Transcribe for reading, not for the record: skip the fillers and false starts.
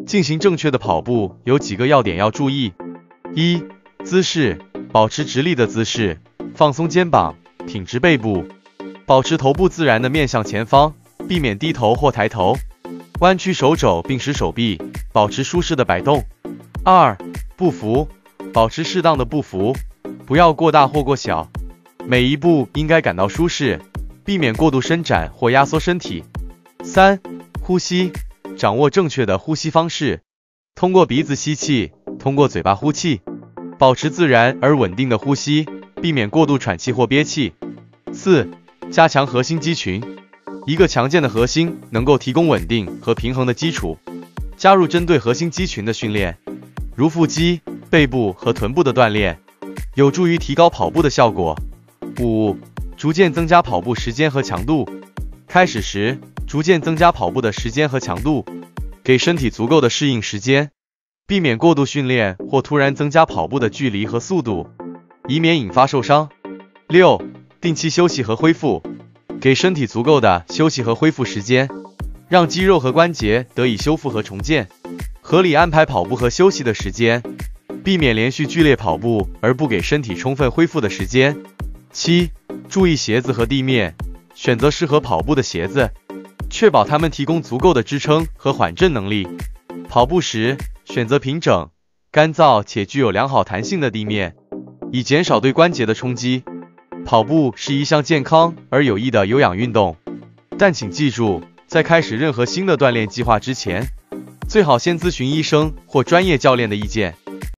进行正确的跑步有几个要点要注意：一、姿势，保持直立的姿势，放松肩膀，挺直背部，保持头部自然的面向前方，避免低头或抬头，弯曲手肘并使手臂保持舒适的摆动。二、步幅，保持适当的步幅，不要过大或过小，每一步应该感到舒适，避免过度伸展或压缩身体。三、呼吸，掌握正确的呼吸方式，通过鼻子吸气，通过嘴巴呼气，保持自然而稳定的呼吸，避免过度喘气或憋气。四、加强核心肌群，一个强健的核心能够提供稳定和平衡的基础。加入针对核心肌群的训练，如腹肌、背部和臀部的锻炼，有助于提高跑步的效果。五、逐渐增加跑步时间和强度。开始时，逐渐增加跑步的时间和强度，给身体足够的适应时间，避免过度训练或突然增加跑步的距离和速度，以免引发受伤。六、定期休息和恢复，给身体足够的休息和恢复时间，让肌肉和关节得以修复和重建。合理安排跑步和休息的时间，避免连续剧烈跑步而不给身体充分恢复的时间。七、注意鞋子和地面，选择适合跑步的鞋子，确保它们提供足够的支撑和缓震能力。跑步时，选择平整、干燥且具有良好弹性的地面，以减少对关节的冲击。跑步是一项健康而有益的有氧运动，但请记住，在开始任何新的锻炼计划之前，最好先咨询医生或专业教练的意见。